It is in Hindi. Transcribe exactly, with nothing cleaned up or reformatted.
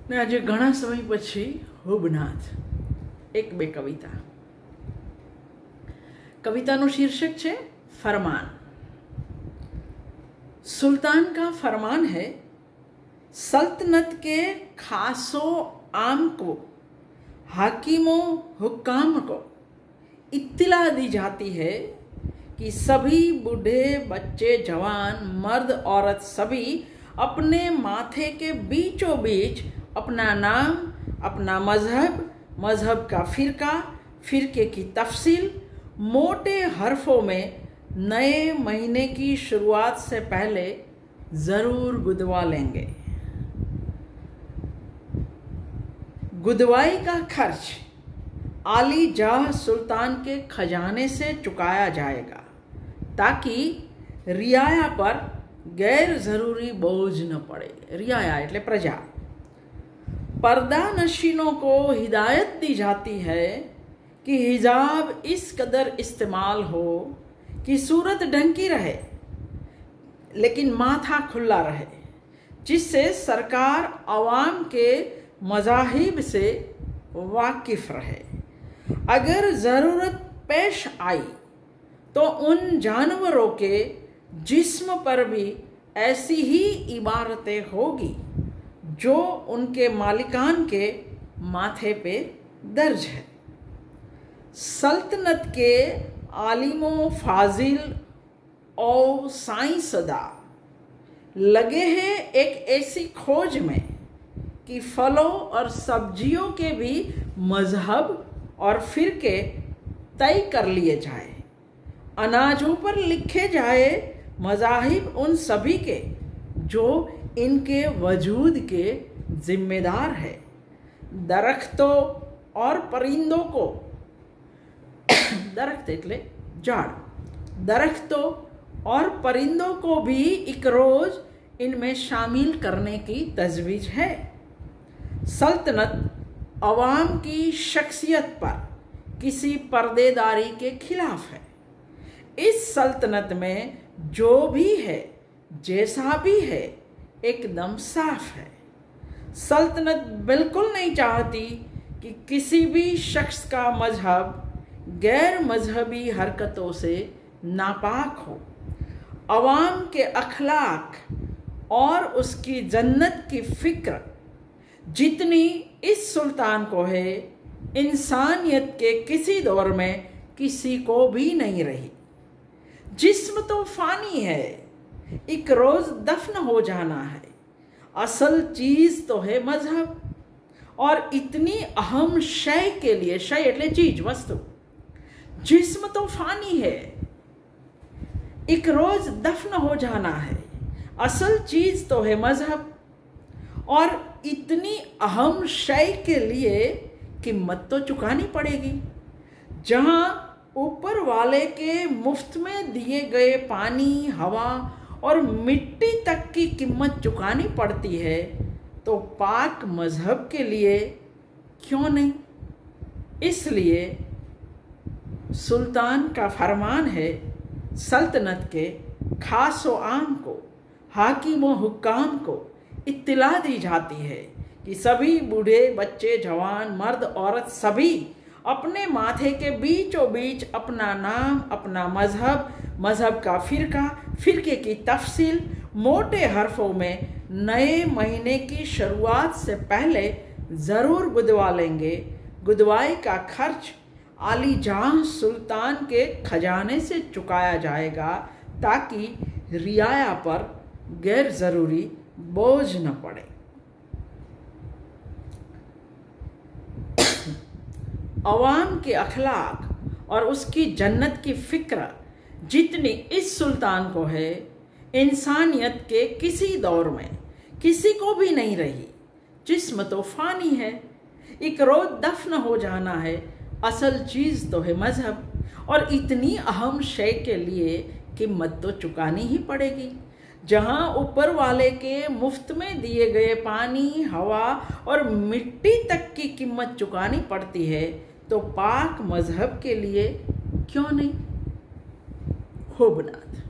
ને આજે ઘણા સમય પછી હુબનાથ એક બે कविता कविताનું शीर्षक છે फरमान। सुल्तान का फरमान है, सल्तनत के खासो आम को, हाकिमों हुक्काम को इत्तिला दी जाती है कि सभी बूढ़े बच्चे जवान मर्द औरत सभी अपने माथे के बीचों बीच अपना नाम, अपना मजहब, मजहब का फिरका, फिरके की तफसील मोटे हरफों में नए महीने की शुरुआत से पहले ज़रूर गुदवा लेंगे। गुदवाई का खर्च आली जाह सुल्तान के खजाने से चुकाया जाएगा ताकि रियाया पर गैर ज़रूरी बोझ न पड़े। रियाया એટલે प्रजा। पर्दा नशीनों को हिदायत दी जाती है कि हिजाब इस कदर इस्तेमाल हो कि सूरत ढंकी रहे लेकिन माथा खुला रहे, जिससे सरकार अवाम के मज़ाहिब से वाकिफ़ रहे। अगर ज़रूरत पेश आई तो उन जानवरों के जिस्म पर भी ऐसी ही इबारतें होगी जो उनके मालिकान के माथे पे दर्ज है। सल्तनत के आलिमों फाजिल और साइंसदा लगे हैं एक ऐसी खोज में कि फलों और सब्जियों के भी मजहब और फिरके तय कर लिए जाए। अनाजों पर लिखे जाए मज़ाहिब उन सभी के जो इनके वजूद के जिम्मेदार है। दरख्तों और परिंदों को दरख्त એટલે झाड़, दरख्तों और परिंदों को भी एक रोज इनमें शामिल करने की तजवीज है। सल्तनत अवाम की शख्सियत पर किसी पर्देदारी के खिलाफ है। इस सल्तनत में जो भी है जैसा भी है एकदम साफ है। सल्तनत बिल्कुल नहीं चाहती कि किसी भी शख्स का मजहब गैर मजहबी हरकतों से नापाक हो। अवाम के अखलाक और उसकी जन्नत की फिक्र जितनी इस सुल्तान को है, इंसानियत के किसी दौर में किसी को भी नहीं रही। जिस्म तो फानी है, एक रोज दफन हो जाना है। असल चीज तो है मजहब, और इतनी अहम शय के लिए, शय એટલે चीज वस्तु, जिस्म तो फानी है, एक रोज दफन हो जाना है। असल चीज तो है मजहब, और इतनी अहम शय के लिए कीमत तो चुकानी पड़ेगी। जहां ऊपर वाले के मुफ्त में दिए गए पानी, हवा और मिट्टी तक की कीमत चुकानी पड़ती है, तो पाक मजहब के लिए क्यों नहीं। इसलिए सुल्तान का फरमान है, सल्तनत के खासो आम को, हाकिमों हुक्काम को इत्तिला दी जाती है कि सभी बूढ़े बच्चे जवान मर्द औरत सभी अपने माथे के बीचों बीच अपना नाम, अपना मजहब, मजहब का फिरका, फिरके की तफसील मोटे हरफों में नए महीने की शुरुआत से पहले ज़रूर गुदवा लेंगे। गुदवाई का खर्च आली जाह सुल्तान के खजाने से चुकाया जाएगा ताकि रियाया पर गैर ज़रूरी बोझ न पड़े। अवाम के अखलाक और उसकी जन्नत की फिक्र जितनी इस सुल्तान को है, इंसानियत के किसी दौर में किसी को भी नहीं रही। जिस्म तो फानी है, एक रोज दफन हो जाना है। असल चीज़ तो है मजहब, और इतनी अहम शय के लिए कीमत तो चुकानी ही पड़ेगी। जहाँ ऊपर वाले के मुफ्त में दिए गए पानी, हवा और मिट्टी तक की कीमत चुकानी पड़ती है, तो पाक मजहब के लिए क्यों नहीं। हुबनाथ।